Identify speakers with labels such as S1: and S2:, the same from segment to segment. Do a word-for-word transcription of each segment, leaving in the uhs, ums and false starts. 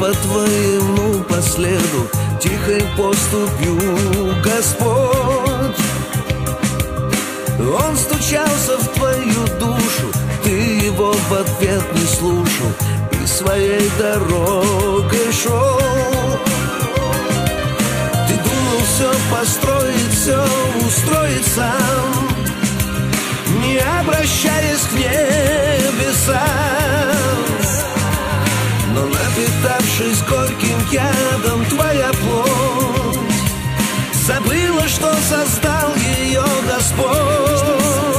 S1: по твоему последу, тихой поступью Господь. Он стучался в твою душу, ты его в ответ не слушал и своей дорогой шел. Ты думал все построить, все устроить сам, не обращаясь к небесам. Но напитавшись горьким ядом, твоя плоть забыла, что создал ее Господь.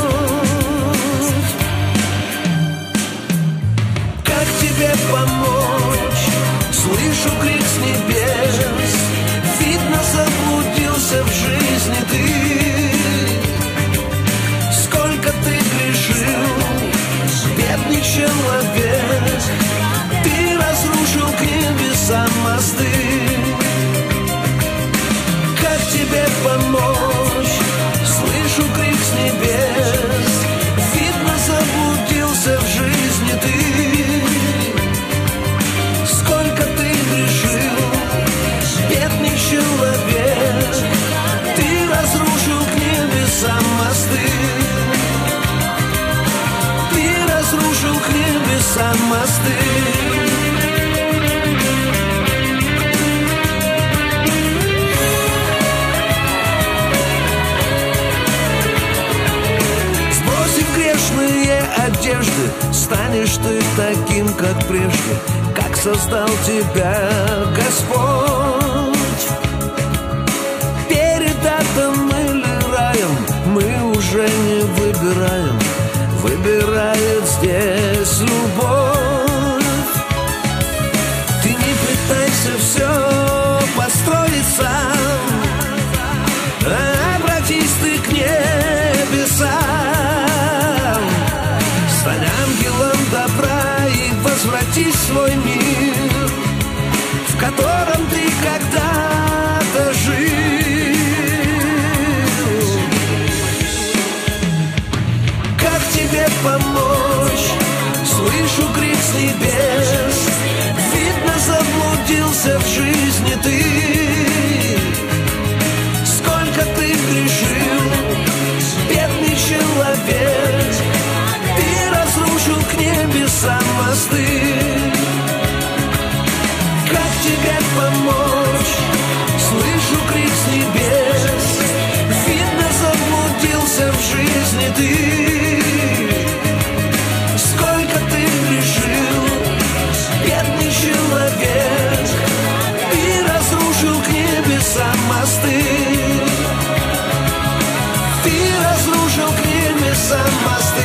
S1: Как тебе помочь? Слышу крик с небес, видно, заблудился в жизни ты. Сколько ты грешил, бедный человек, ты разрушил к небесам мосты. Как тебе помочь? Слышу крик с небес, видно, заблудился в жизни ты. Сколько ты грешил, бедный человек, ты разрушил к небесам мосты. Ты разрушил к небесам мосты. Одежды, станешь ты таким, как прежде, как создал тебя Господь. Перед адом или раем мы уже не выбираем, выбирает здесь любовь. Ты не пытайся все построить сам, а обратись ты к небесам. Стань ангелом добра и возвратись в свой мир, в котором ты когда-то жил. Как тебе помочь? Слышу крик с небес, видно, заблудился в жизни ты. Сколько ты грешил, бедный человек, разрушил к небесам мосты. Как тебе помочь? Слышу крик с небес, видно, заблудился в жизни ты. Сколько ты грешил, бедный человек, ты разрушил к небесам мосты. Ты разрушил к небесам мосты.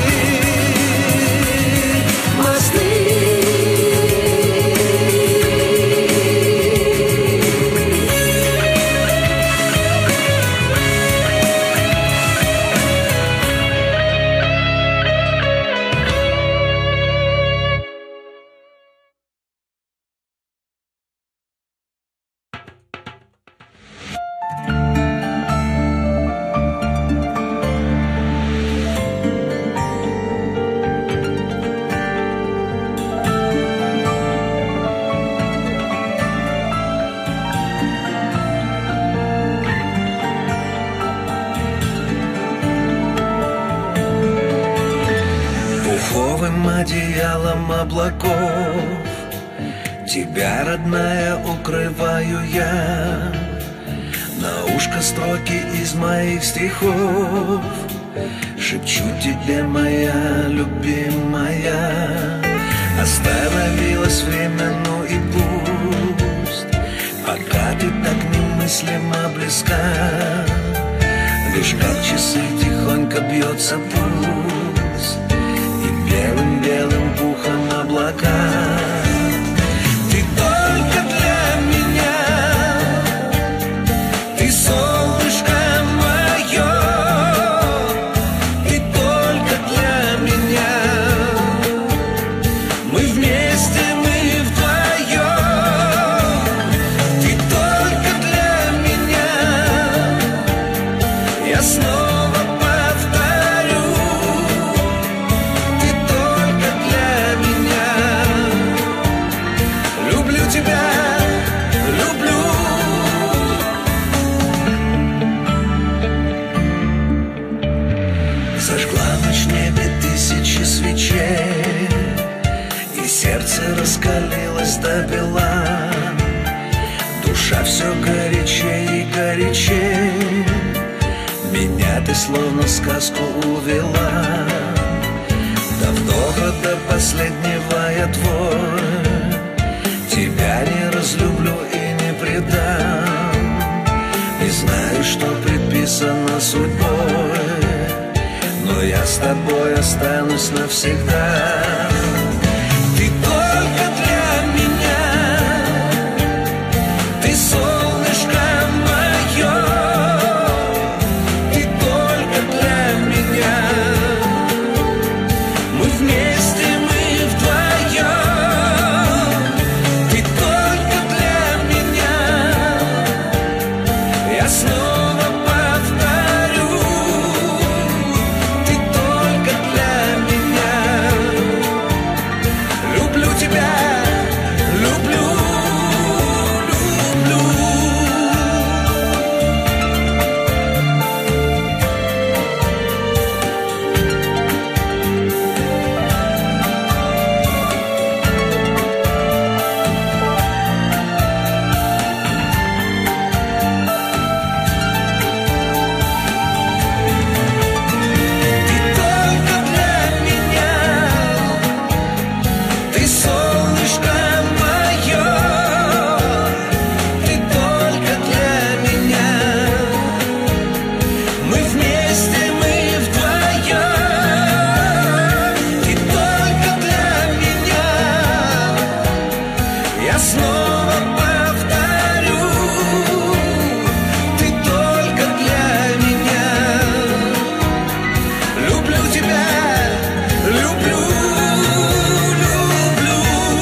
S1: Одеялом облаков тебя, родная, укрываю я. На ушко строки из моих стихов шепчу тебе, моя любимая. Остановилось время, ну и пусть, пока ты так немыслимо близка. Лишь как часы тихонько бьется пульс, и белым-белым пухом облака. Ты только для меня, ты солнышко мое, ты только для меня. Мы вместе, мы вдвоем, ты только для меня. Я снова повторю, ты только для меня. Люблю тебя. сердце раскалилось до бела, душа все горячей и горячей. Меня ты словно сказку увела, до вдоха, до последнего я твой. Тебя не разлюблю и не предам, не знаю, что предписано судьбой, но я с тобой останусь навсегда. Ты только для меня, ты солнышко мое, ты только для меня. Мы вместе, мы вдвоем, ты только для меня. Я снова повторю, ты только для меня. Люблю тебя, люблю, люблю. Ты только для меня, ты солнышко мое, ты только для меня. Мы вместе, мы вдвоем, ты только для меня. Я снова повторю, ты только для меня. Люблю тебя, люблю, люблю.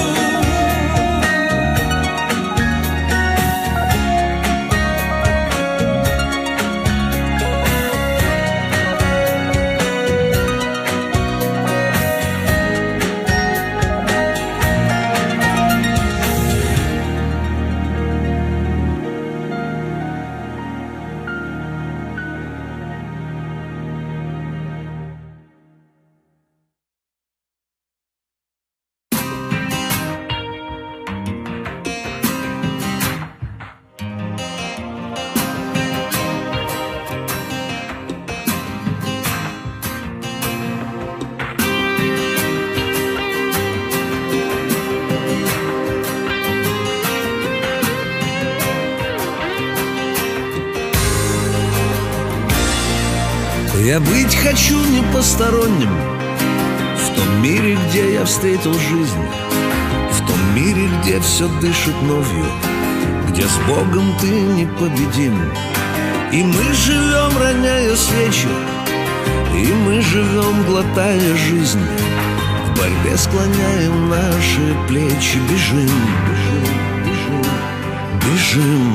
S1: Я быть хочу не посторонним в том мире, где я встретил жизнь, в том мире, где все дышит новью, где с Богом ты непобедим. И мы живем, роняя свечи, и мы живем, глотая жизнь, в борьбе склоняем наши плечи. Бежим, бежим, бежим,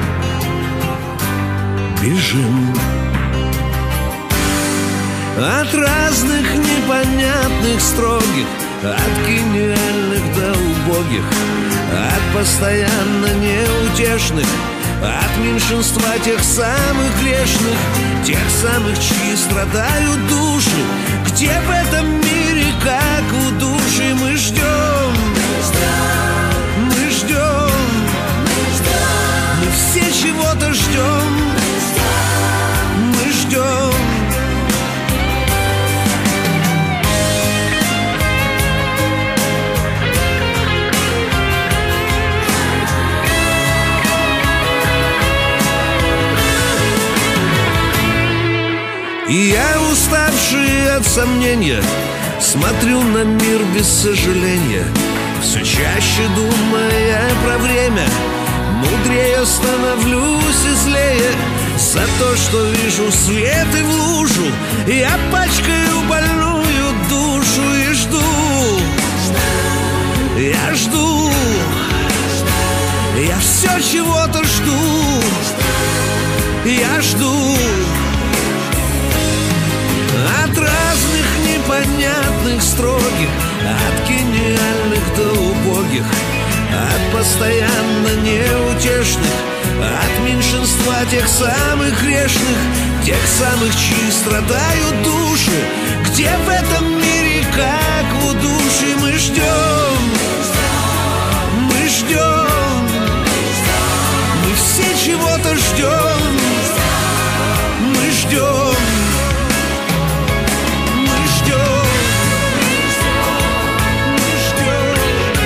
S1: бежим, бежим. От разных непонятных строгих, от гениальных до убогих, от постоянно неутешных, от меньшинства тех самых грешных, тех самых, чьи страдают души. Где в этом мире, как у души, мы ждем, мы ждем, мы все чего-то ждем, мы ждем. И я, уставший от сомнения, смотрю на мир без сожаления, все чаще думая про время. Мудрее становлюсь и злее за то, что вижу свет и в лужу. Я пачкаю больную душу и жду, я жду, я все чего-то жду, я жду. От разных непонятных строгих, от гениальных до убогих, от постоянно неутешных, от меньшинства тех самых грешных, тех самых, чьи страдают души. Где в этом мире, как у души, мы ждем, ждем, мы ждем, мы ждем.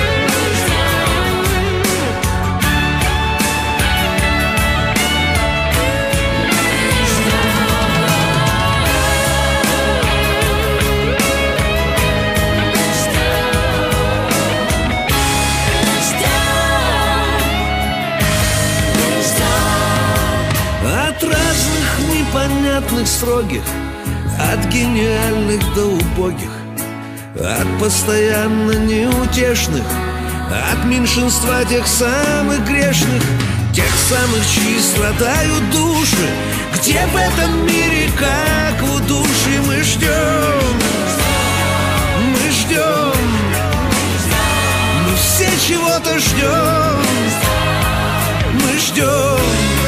S1: От разных непонятных строгих, от гениальных до убогих, от постоянно неутешных, от меньшинства тех самых грешных, тех самых, чьи страдают души. Где в этом мире, как в удушье, мы ждем, мы ждем, мы все чего-то ждем, мы ждем.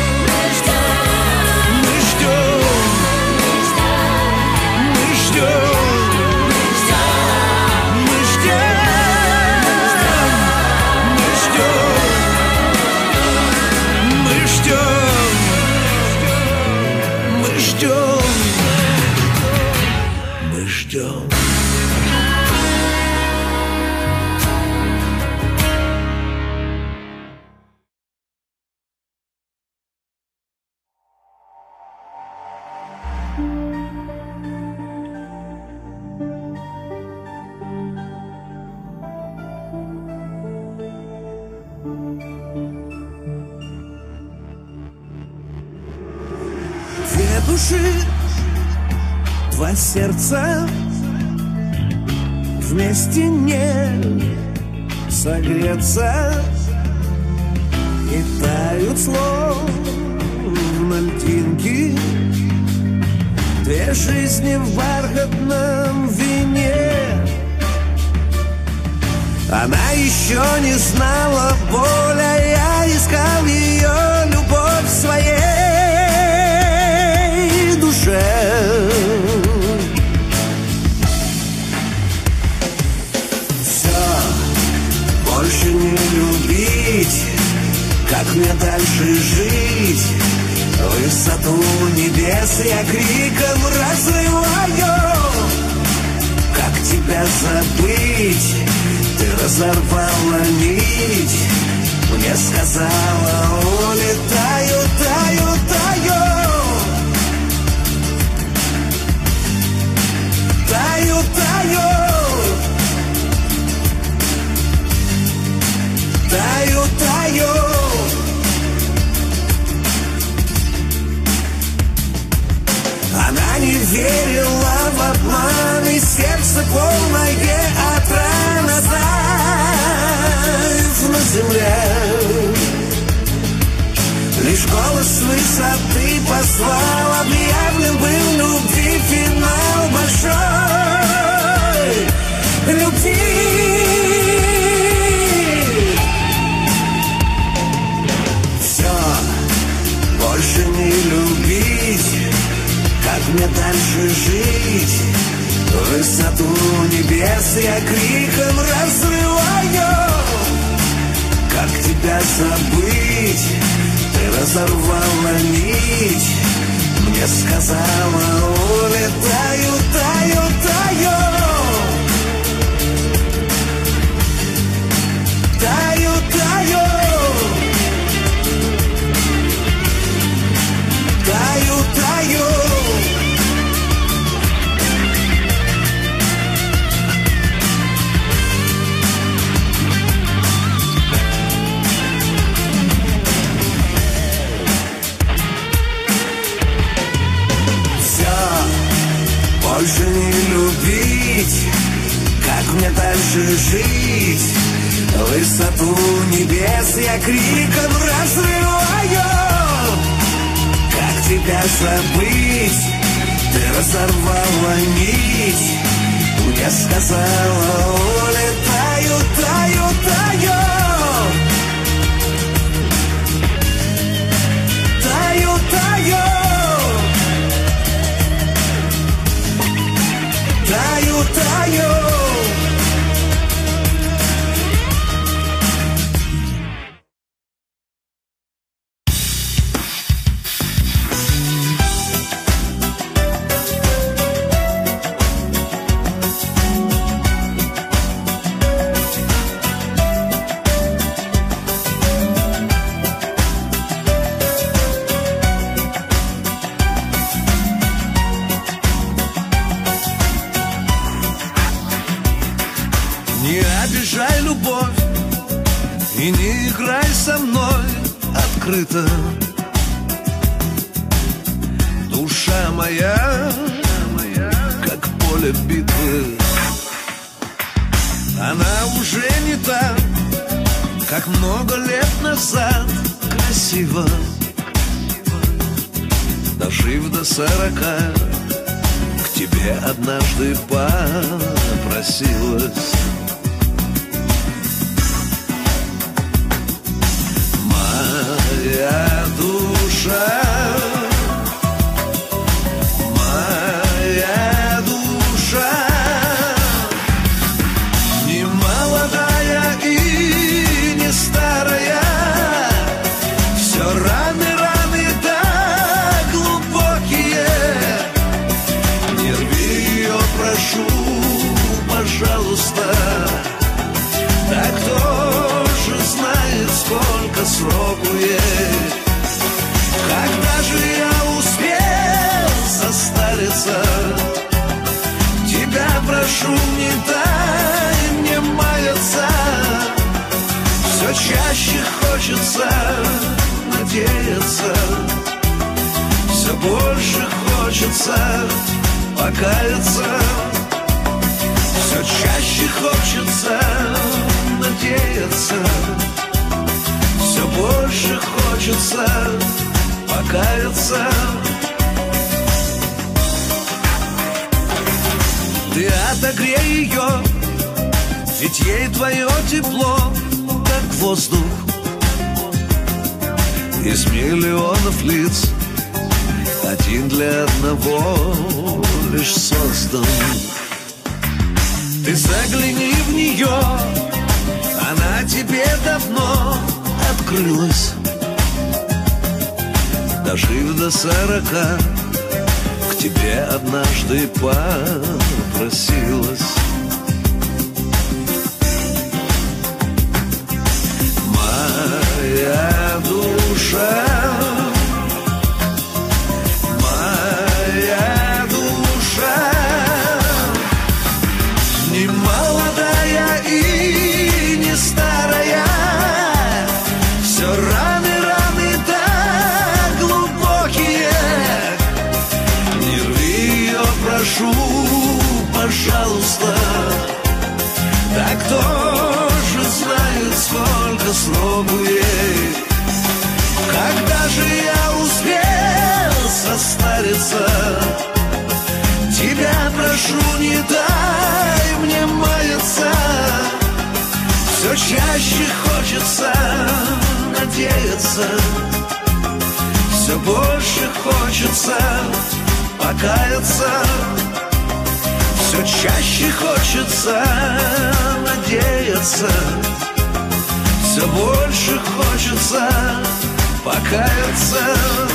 S2: Две души, два сердца вместе не согреться, и тают словно льдинки две жизни в бархатном вине. Она еще не знала боли, а я искал ее любовь в своей душе. Все, больше не любить, как мне дальше жить? Высоту небес я криком разрываю. Как тебя забыть? Ты разорвала нить, мне сказала: улетаю, таю, таю. Таю, таю. Таю, таю. Она не верила в обман, и сердце полное от ран оставив на земле. Лишь голос с высоты послал, объявлен был любви финал большой любви. Все, больше не любить, как мне дальше жить? Высоту небес я криком разрываю. Как тебя забыть? Ты разорвала нить, мне сказала: улетаю, таю, таю. Таю, таю. Таю, таю. Больше не любить, как мне дальше жить? Высоту небес я криком разрываю. Как тебя забыть? Ты разорвала нить, мне сказала: улетаю, таю, таю. Таю, таю. Таю, таю.
S1: обижай любовь и не играй со мной открыто. Душа моя, как поле битвы, она уже не та, как много лет назад. Красиво, дожив до сорока, к тебе однажды попросилась. Моя душа, моя душа, не молодая и не старая, все раны, раны так глубокие. Не рви ее, прошу, пожалуйста, так кто же знает, сколько сроку ей. Когда же я успел состариться? Тебя прошу, не дай мне маяться. Все чаще хочется надеяться, все больше хочется покаяться. Все чаще хочется надеяться, все больше хочется покаяться. Ты отогрей ее, ведь ей твое тепло, как воздух. Из миллионов лиц один для одного лишь создан. Ты загляни в нее, она тебе давно открылась. Дожив до сорока, к тебе однажды попросилась. Моя душа, моя душа, не молодая и не старая, все раны, раны так глубокие. Не рви ее, прошу, пожалуйста, так кто же знает, сколько сроку ей. Когда же я успел состариться? Тебя прошу, не дай мне маяться. Все чаще хочется надеяться, все больше хочется покаяться. Все чаще хочется надеяться, все больше хочется покаяться.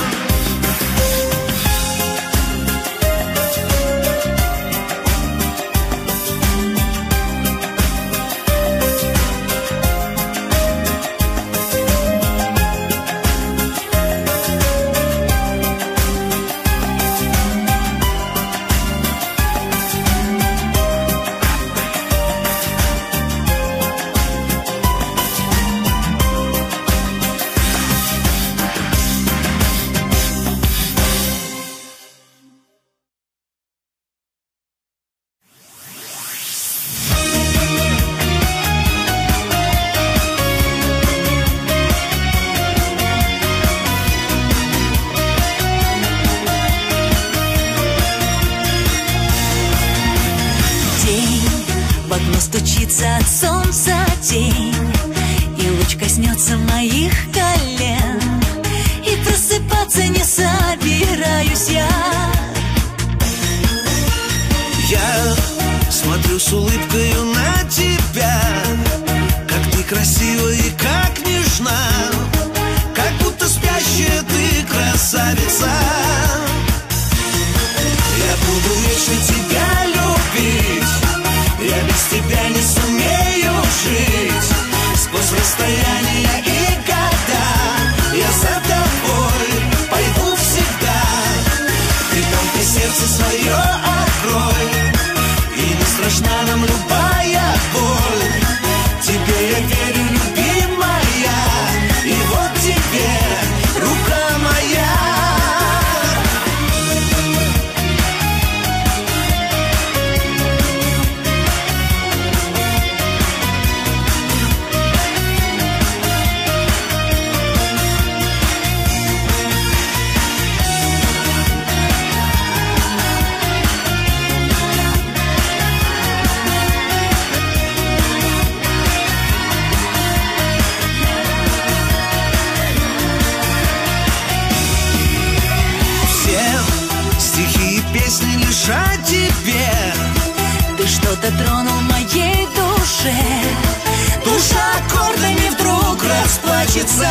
S3: Стучится от солнца день, и луч коснется моих колен, и просыпаться не собираюсь я.
S1: Я смотрю с улыбкою на тебя, как ты красива и как нежна, как будто спящая ты красавица. Я буду вечно тебя любить, я без тебя не сумею жить. Сквозь расстояния и года я за тобой пойду всегда. Ты только сердце свое открой, и не страшна нам любая боль.
S2: я верю, любимая, и вот тебе рука моя. Песни лишь о тебе.
S3: Ты что-то тронул в моей душе.
S2: Душа аккордами вдруг расплачется.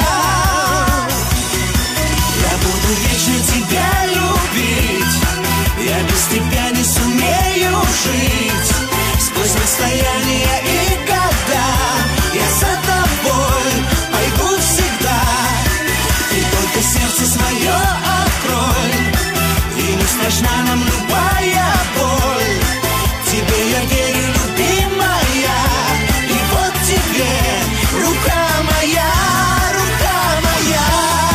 S2: Я буду вечно тебя любить. Я без тебя не сумею жить. Сквозь расстояние и года я за тобой пойду всегда. Ты только сердце свое открой, и не страшна нам любая боль. Тебе я верю, любимая, и вот тебе рука моя, рука моя.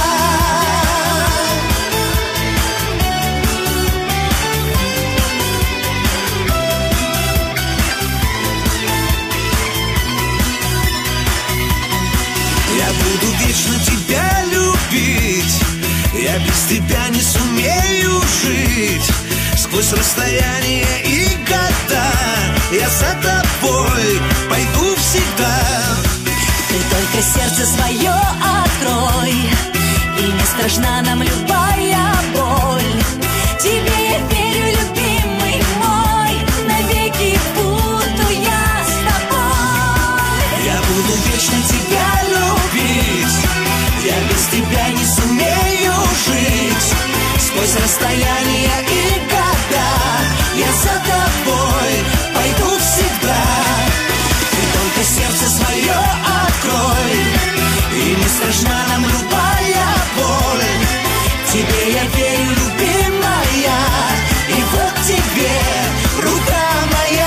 S2: Я буду вечно тебя любить. Я без тебя не сумею жить. Сквозь расстояние и года я за тобой пойду всегда.
S3: Ты только сердце свое открой, и не страшна нам любая боль. Тебе я верю, любимый мой, навеки буду я с тобой.
S2: Я буду вечно тебя любить. Я без тебя не сумею жить. Сквозь расстояние и года я за тобой пойду всегда. Ты только сердце свое открой, и не страшна нам любая боль. Тебе я верю, любимая, и вот тебе рука моя.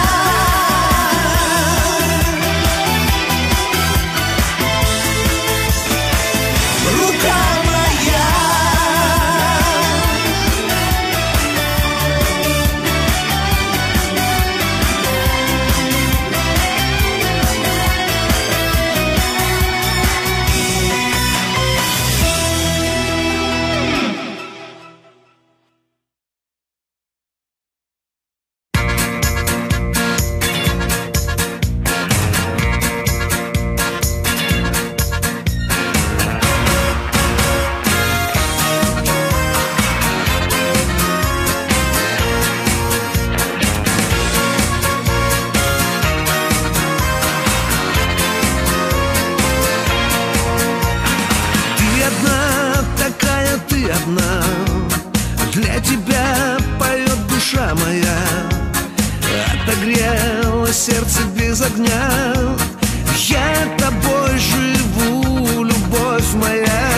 S2: Для тебя поет душа моя, отогрело сердце без огня. Я тобой живу, любовь моя.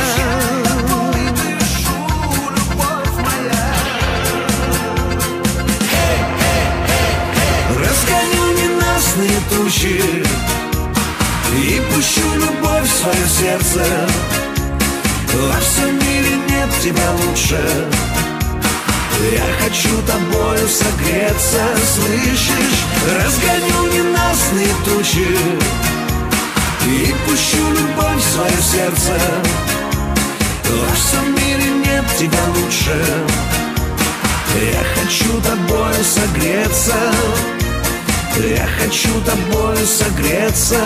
S2: Разгоню ненастные тучи и пущу любовь в свое сердце. Во всем мире нет тебя лучше. Я хочу тобою согреться, слышишь? Разгоню ненастные тучи и пущу любовь в свое сердце. Во всем мире нет тебя лучше. Я хочу тобою согреться. Я хочу тобою согреться.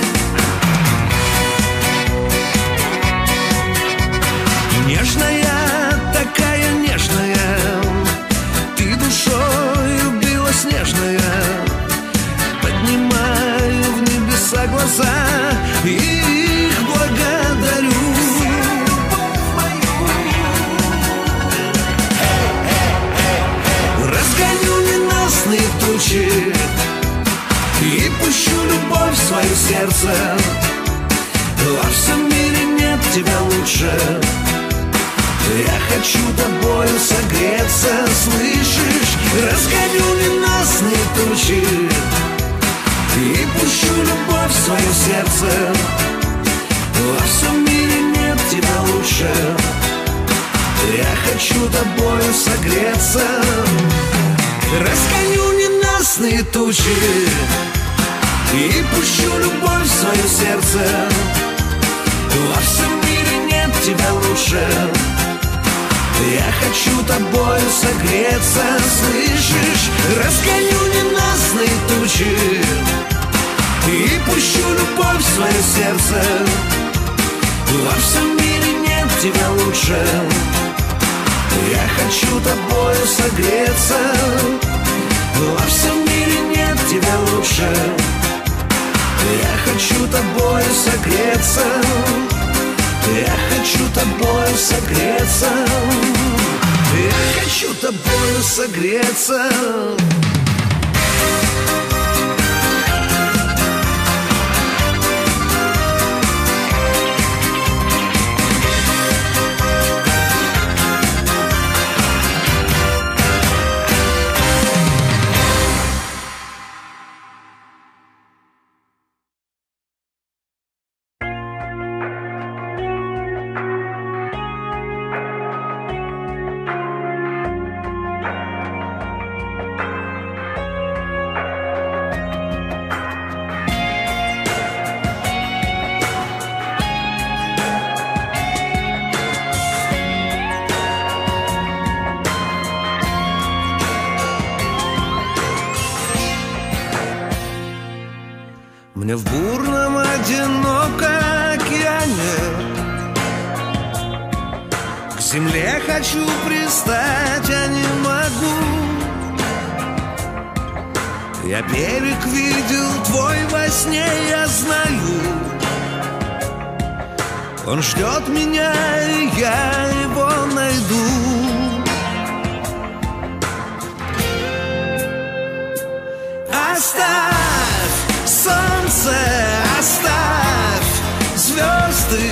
S2: Нежная, такая нежная, ты душою белоснежная. Поднимаю в небеса глаза и их благодарю. Разгоню ненастные тучи и пущу любовь в свое сердце. Во всем мире нет тебя лучше. Я хочу тобою согреться, слышишь? Разгоню ненастные тучи и пущу любовь
S1: любовь в свое сердце. Во всем мире нет тебя лучше. Я хочу тобою согреться. Разгоню ненастные тучи и пущу любовь в свое сердце. Во всем мире нет тебя лучше. Я хочу тобою согреться, слышишь? Разгоню ненастные тучи и пущу любовь в свое сердце. Во всем мире нет тебя лучше. Я хочу тобою согреться. Во всем мире нет тебя лучше. Я хочу тобою согреться. Я хочу тобою согреться. Я хочу тобою согреться. Мне в бурном одиноком океане к земле хочу пристать, а не могу. Я берег видел твой во сне, я знаю. Он ждет меня, и я его найду. Оставь солнце, оставь звезды,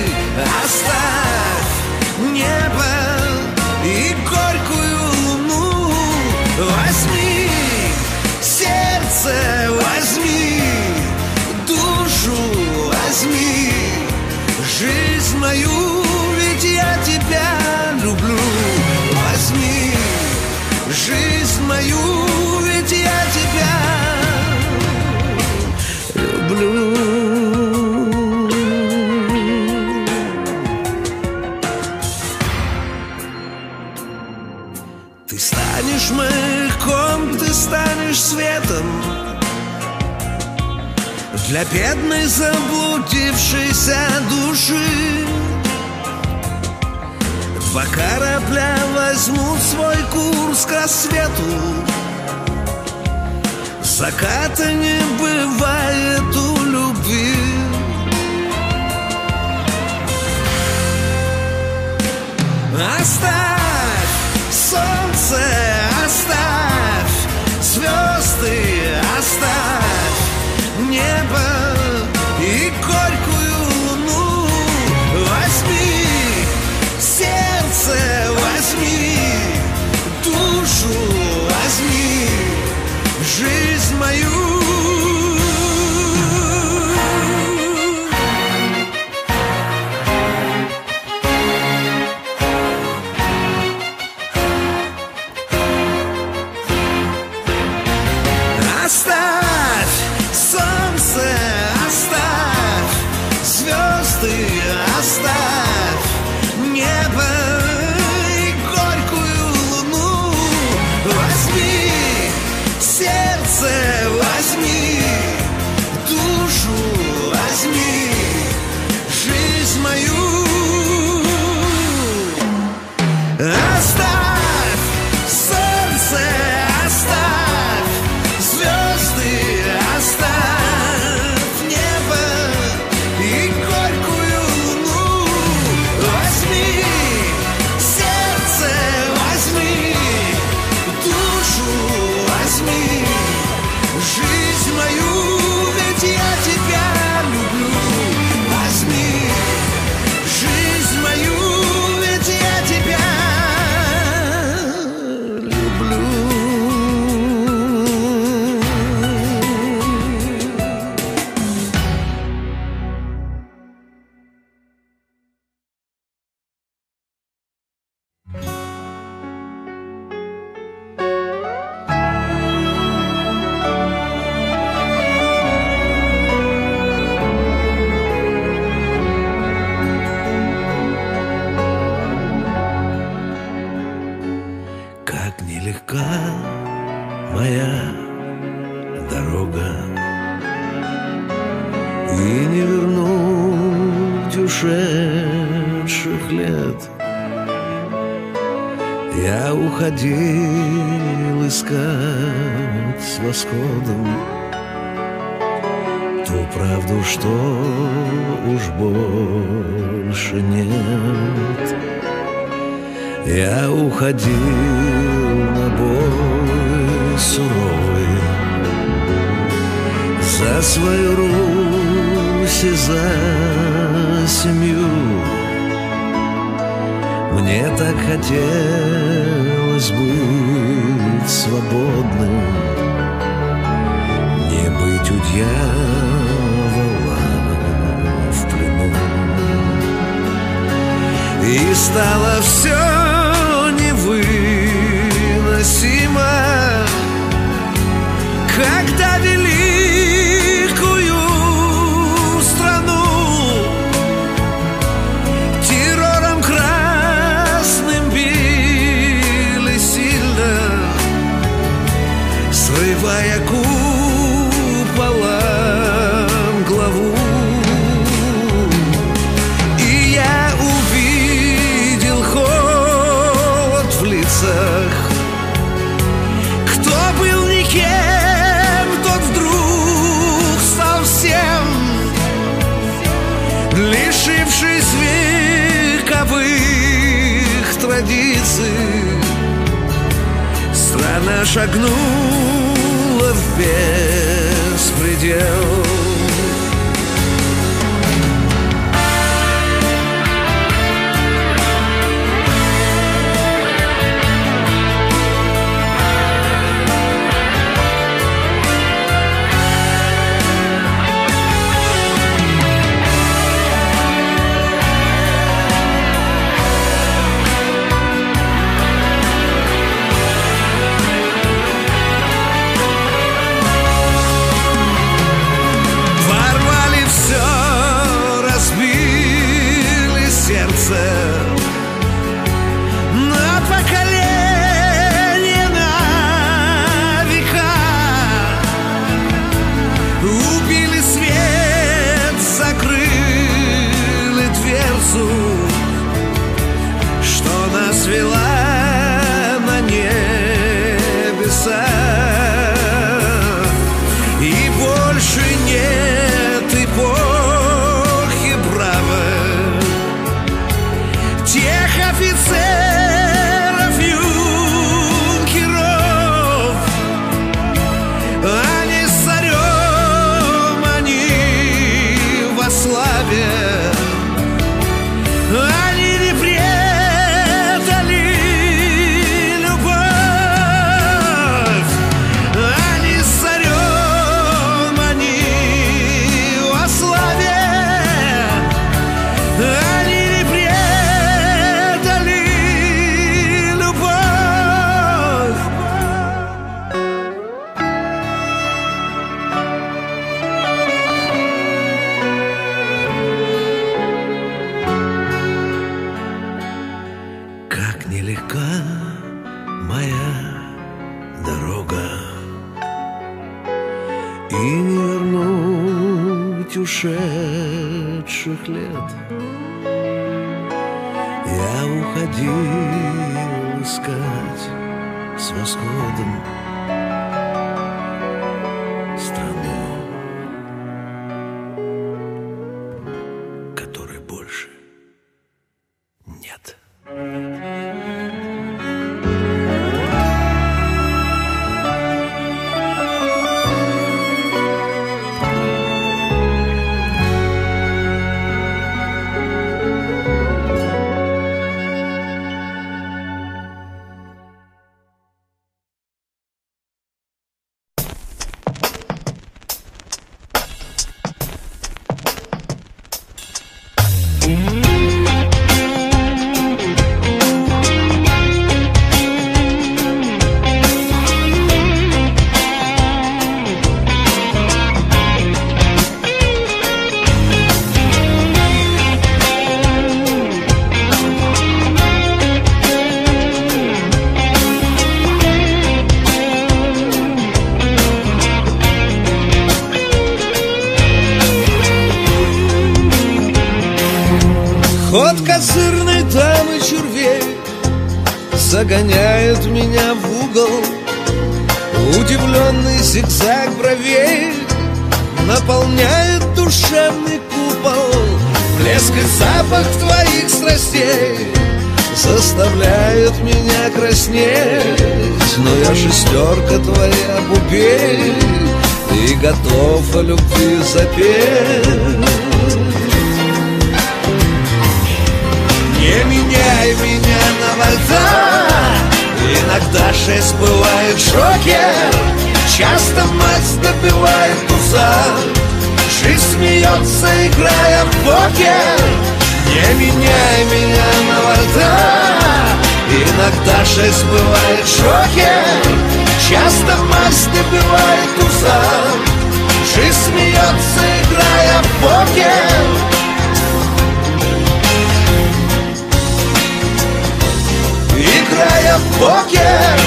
S1: оставь небо и горькую луну. Возьми сердце, возьми душу, возьми жизнь мою, ведь я тебя люблю. Возьми жизнь мою, ведь я тебя люблю. Ты станешь маяком, ты станешь светом для бедной заблудившейся души. Два корабля возьмут свой курс к рассвету. Заката не бывает у любви. Оставь солнце, оставь звезды, оставь небо и горькую луну. Возьми сердце, возьми душу, возьми жизнь мою. Оставь солнце, оставь звезды, оставь небо и горькую луну. Возьми сердце, возьми душу, возьми жизнь мою. Оставь солнце, оставь звезды, оставь небо и горькую луну. Возьми сердце, возьми душу, возьми жизнь мою, ведь я тебя люблю. Возьми жизнь мою, ведь я тебя люблю. моя дорога, и не вернуть ушедших лет. Я уходил искать с восходом ту правду, что уж больше нет. Я уходил на бой суровый за свою Русь и за семью. Мне так хотелось быть свободным, не быть у дьявола в плену. И стало все невыносимо, когда великую страну террором красным били сильно, срывая куполом главу. И я увидел холод в лицах. Кто был никем, тот вдруг стал всем, лишившись вековых традиций. Страна шагнула в беспредел. На поколение, на века убили свет, закрыли дверцу, что нас вела на небеса. И больше нет эпохи бравой, тех офицеров, юнкеров, они с царем, они во славе, они не предали любовь, они с царем, они во славе, они не предали. Как нелегка моя дорога, и не вернуть ушедших лет. Я уходил искать с восходом страну, которой больше нет. козырной дамы червей загоняет меня в угол. Удивленный зигзаг бровей наполняет душевный купол. Блеск и запах твоих страстей заставляет меня краснеть. Но я шестерка твоя, бубей, и готов о любви запеть. Не меняй меня на вальса, иногда шесть бывает шокер. Часто мать добивает туза, жизнь смеется, играя в покер. Не меняй меня на вальса, иногда шесть бывает шокер. Часто мать добивает туза, жизнь смеется, играя в покер. Играя в покер.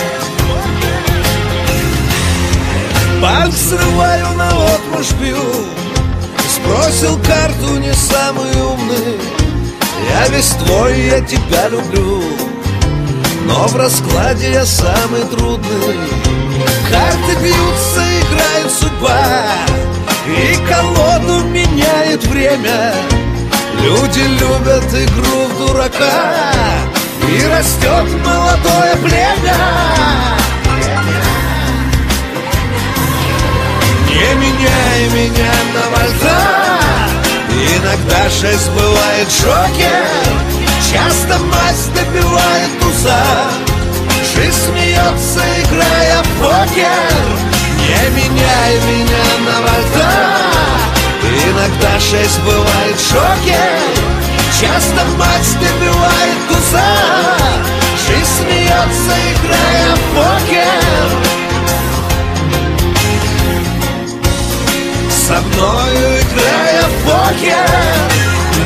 S1: Банк срываю, наотмашь пью. Сбросил карту, не самый умный. Я весь твой, я тебя люблю. Но в раскладе я самый трудный. Карты бьются, играет судьба, и колоду меняет время. Люди любят игру в дурака, и растет молодое племя. Не меняй меня на вальса, иногда шесть бывает шокер. Часто мать добивает туза, жизнь смеется, играя в покер. Не меняй меня на вальса, иногда шесть бывает шокер. Часто мать добивает туза, жизнь смеется, играя в покер. Со мною играя в покер.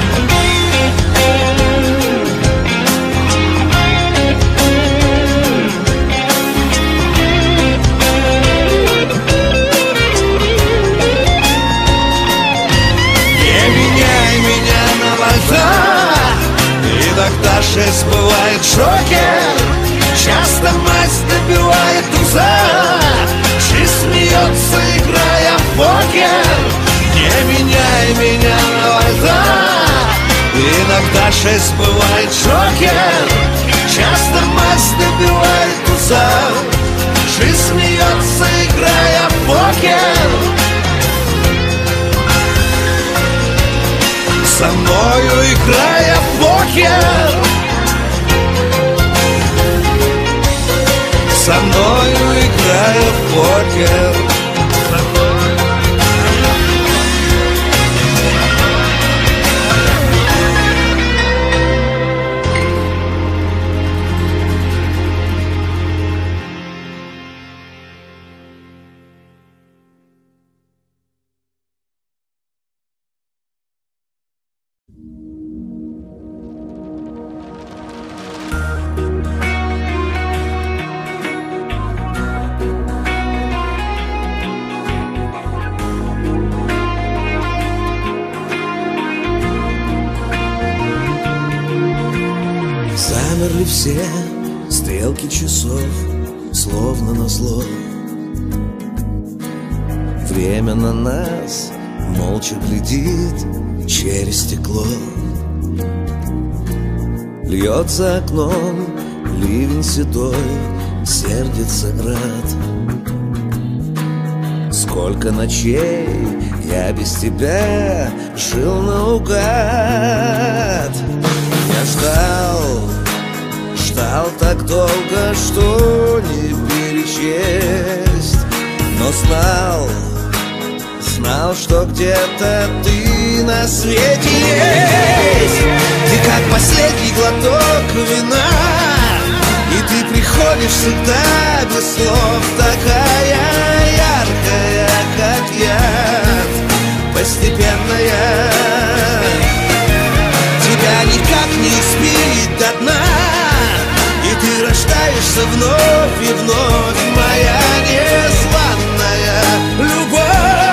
S1: Не меняй меня на вальса, иногда шесть бывает шокер. Часто мать добивает туза, жизнь смеется, играя в покер. Не меняй меня на вальса, иногда шесть бывает шокер. Часто мать добивает туза, жизнь смеется, играя в покер. Со мною играя в покер. Со мною играя в покер.
S2: Замерли все стрелки часов, словно назло. Время на нас молча глядит через стекло. Льет за окном ливень седой, сердится град. Сколько ночей я без тебя жил наугад. Я ждал, ждал так долго, что не перечесть. Но знал, знал, что где-то ты на свете есть. Ты как последний глоток вина, и ты приходишь всегда без слов. Такая яркая, как яд, постепенная. Тебя никак не испить до дна, и ты рождаешься вновь и вновь. Моя несланная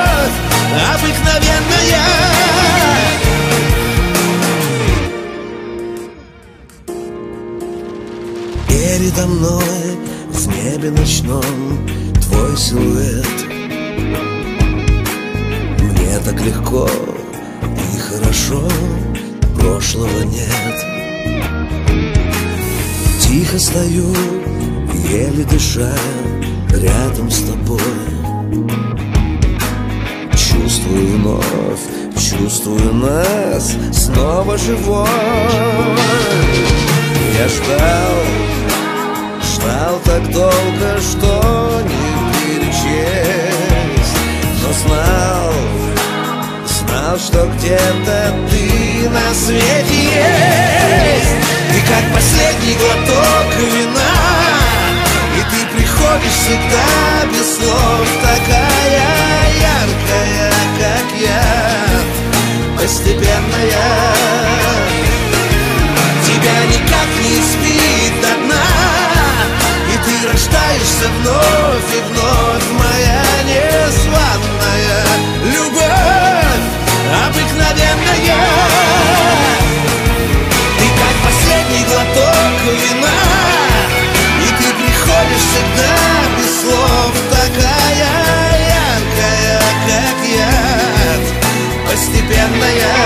S2: любовь, обыкновенная.
S1: твой силуэт. Мне так легко и хорошо, прошлого нет. Тихо стою, еле дыша, рядом с тобой. Чувствую вновь, чувствую нас снова живой. Я ждал, ждал так долго, что не перечесть. Но знал, знал, что где-то ты на свете есть. Ты как последний глоток вина, и ты приходишь всегда без слов. Такая яркая, как я, постепенная. Тебя никак не спит до дна, и ты рождаешься вновь и вновь. Моя незваная любовь, обыкновенная. Ты как последний глоток вина, и ты приходишь всегда без слов. Такая яркая, как я, постепенная.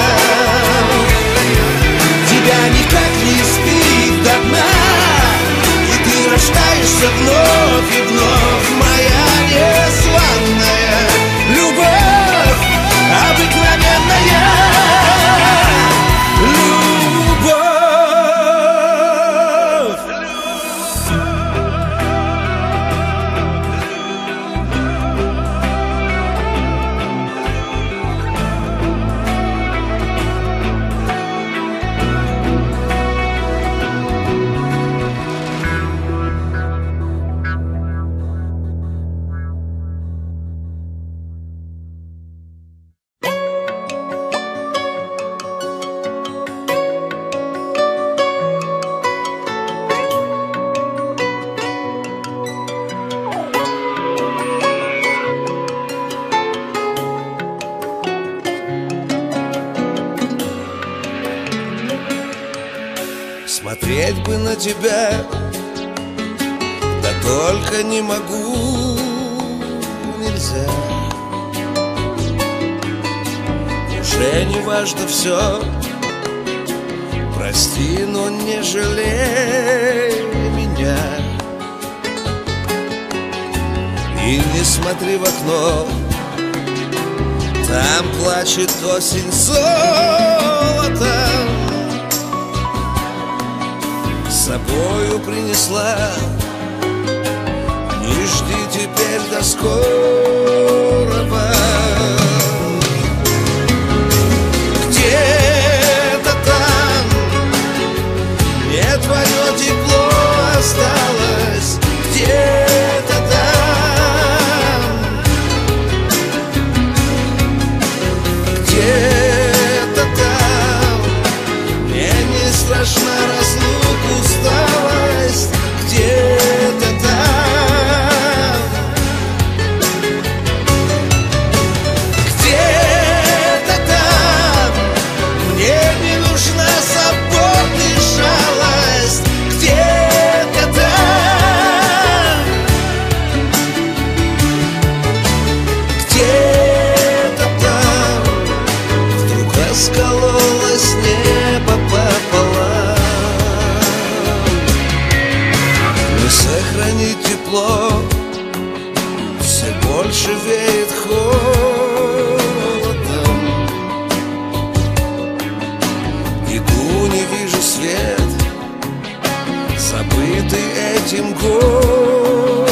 S1: Тебя никак не спит до дна, и ты рождаешься вновь и вновь. Моя незваная любовь, обыкновенная любовь. Смотреть бы на тебя, да только не могу, нельзя. Уже не важно все, прости, но не жалей меня. И не смотри в окно, там плачет осень золотом. С собою принесла, не жди теперь до скорого. Где-то там, где твое тепло осталось, где-то там, где-то там, мне не страшна разлука. Усталость где-то там, где-то там, мне не нужна забота и жалость. Где-то там, где-то там, вдруг раскололось небо пополам. Сохранить тепло, все больше веет холодом. Иду, не вижу свет, забытый этим городом.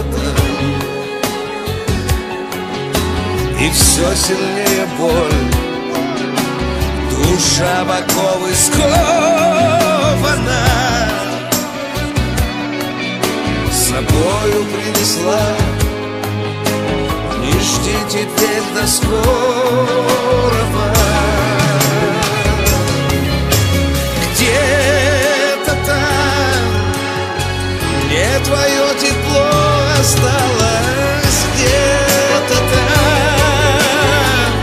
S1: И все сильнее боль, душа в оковы скована. С собою принесла, не жди теперь до скорого. Где-то там, где твое тепло осталось, где-то там,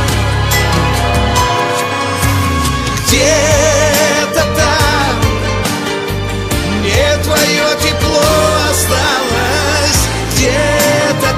S1: где-то там, где твое тепло осталось, где-то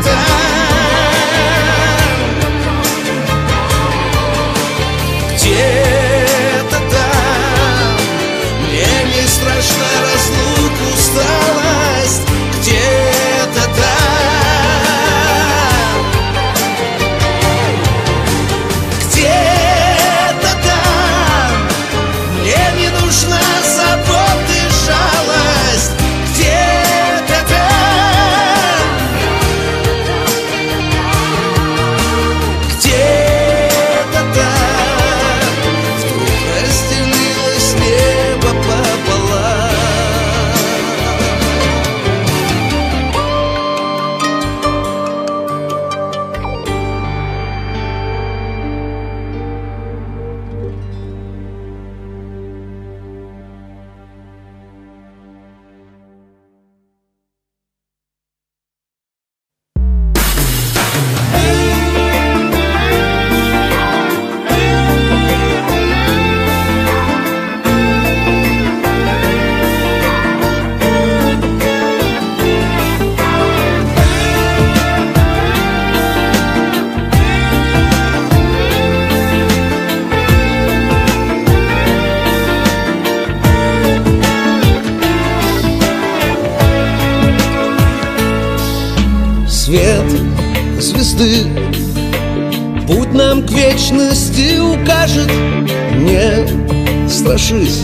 S1: Свет звезды путь нам к вечности укажет. Не страшись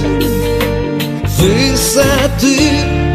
S1: высоты,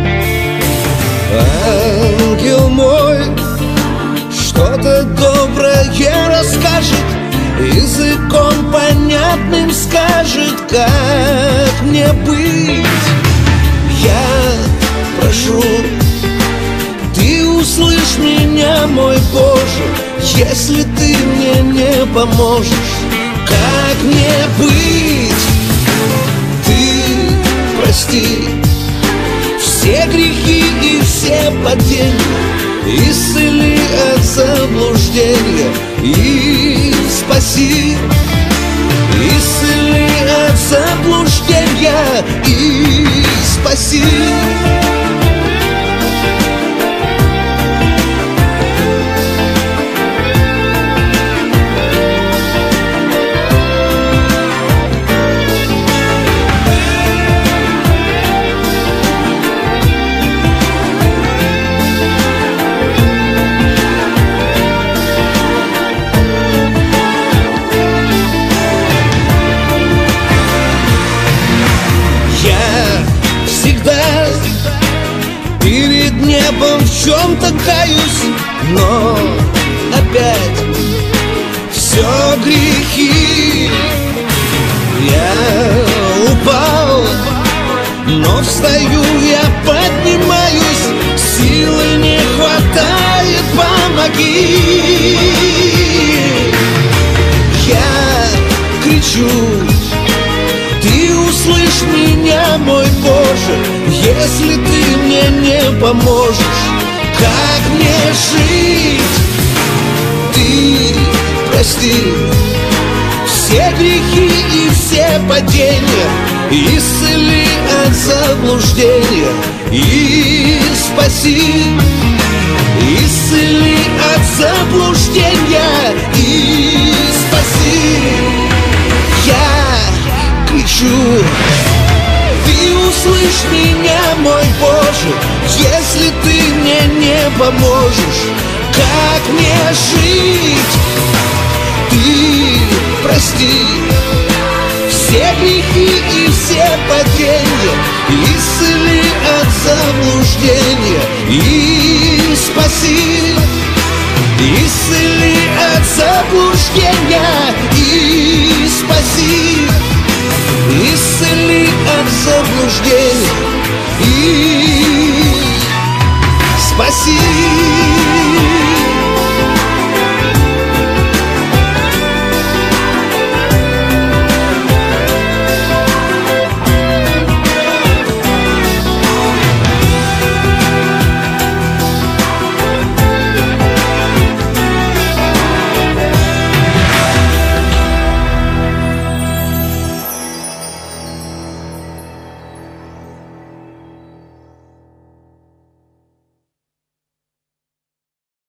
S1: ангел мой что-то доброе расскажет, языком понятным скажет, как мне быть. Я прошу, ты услышь меня, мой Боже, если ты мне не поможешь, как мне быть? Ты прости все грехи и все падения, исцели от заблуждения и спаси. Исцели от заблуждения и спаси. Перед небом в чем-то каюсь, но опять все грехи. Я упал, но встаю, я поднимаюсь, силы не хватает, помоги. Я кричу, ты услышь меня, мой Боже, если ты мне не поможешь, как мне жить? Ты прости все грехи и все падения, исцели от заблуждения и спаси. Исцели от заблуждения и спаси. Я кричу, ты услышь меня, мой Боже, если ты мне не поможешь, как мне жить? Ты прости все грехи и все падения, исцели от заблуждения и спаси. Исцели от заблуждения и спаси. Исцели от заблуждения и спаси.